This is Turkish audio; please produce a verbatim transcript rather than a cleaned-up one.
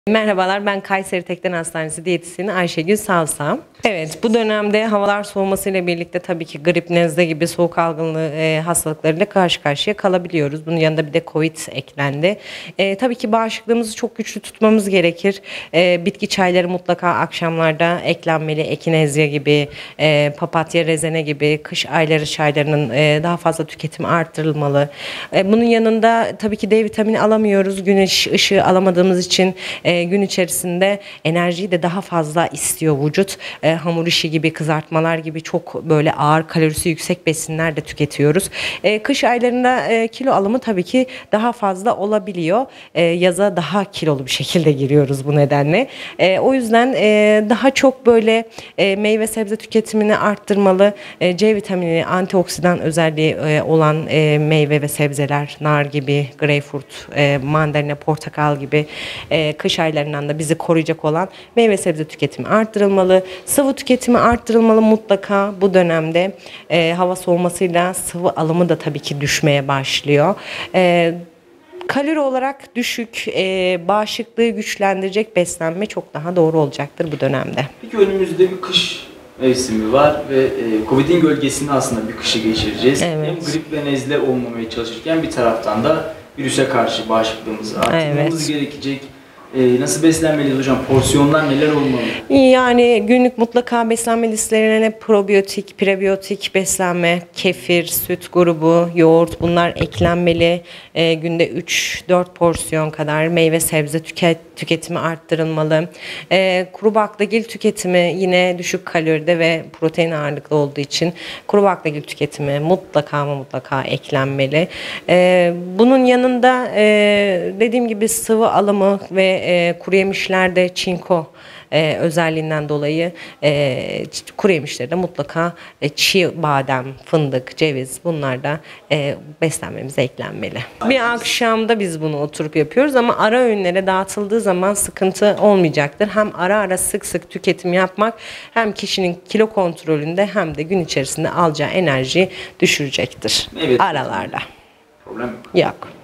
Merhabalar, ben Kayseri Tekden Hastanesi diyetisyeni Ayşegül Savsam. Evet, bu dönemde havalar soğumasıyla birlikte tabii ki grip, nezle gibi soğuk algınlığı e, hastalıklarıyla karşı karşıya kalabiliyoruz. Bunun yanında bir de Covid eklendi. E, tabii ki bağışıklığımızı çok güçlü tutmamız gerekir. E, bitki çayları mutlaka akşamlarda eklenmeli. Ekinezya gibi, e, papatya, rezene gibi kış ayları çaylarının e, daha fazla tüketimi arttırılmalı. E, bunun yanında tabii ki D vitamini alamıyoruz. Güneş ışığı alamadığımız için e, gün içerisinde enerjiyi de daha fazla istiyor vücut. E, hamur işi gibi, kızartmalar gibi çok böyle ağır kalorisi yüksek besinler de tüketiyoruz. E, kış aylarında e, kilo alımı tabii ki daha fazla olabiliyor. E, yaza daha kilolu bir şekilde giriyoruz bu nedenle. E, o yüzden e, daha çok böyle e, meyve sebze tüketimini arttırmalı. E, C vitamini, antioksidan özelliği e, olan e, meyve ve sebzeler, nar gibi, greyfurt, e, mandalina, portakal gibi e, kış aylarından da bizi koruyacak olan meyve sebze tüketimi arttırılmalı. Sıvı tüketimi arttırılmalı mutlaka bu dönemde. E, hava soğumasıyla sıvı alımı da tabii ki düşmeye başlıyor. E, kalori olarak düşük, e, bağışıklığı güçlendirecek beslenme çok daha doğru olacaktır bu dönemde. Peki önümüzde bir kış mevsimi var ve e, Covid'in gölgesinde aslında bir kışı geçireceğiz. Evet. Hem grip ve nezle olmamaya çalışırken bir taraftan da virüse karşı bağışıklığımızı arttırmamız Evet. gerekecek. Ee, nasıl beslenmeliyiz hocam? Porsiyonlar neler olmalı? Yani günlük mutlaka beslenme listelerine probiyotik, prebiyotik beslenme, kefir, süt grubu, yoğurt bunlar eklenmeli. Ee, günde üç dört porsiyon kadar meyve sebze tüket, tüketimi arttırılmalı. Ee, kuru baklagil tüketimi yine düşük kaloride ve protein ağırlıklı olduğu için kuru baklagil tüketimi mutlaka ama mutlaka eklenmeli. Ee, bunun yanında e, dediğim gibi sıvı alımı ve e, kuru yemişlerde çinko e, özelliğinden dolayı e, kuru yemişlerde mutlaka e, çiğ badem, fındık, ceviz bunlar da e, beslenmemize eklenmeli. Bir akşamda biz bunu oturup yapıyoruz ama ara öğünlere dağıtıldığı zaman sıkıntı olmayacaktır. Hem ara ara sık sık tüketim yapmak hem kişinin kilo kontrolünde hem de gün içerisinde alacağı enerjiyi düşürecektir. Evet. Aralarda. Problem yok. Yok.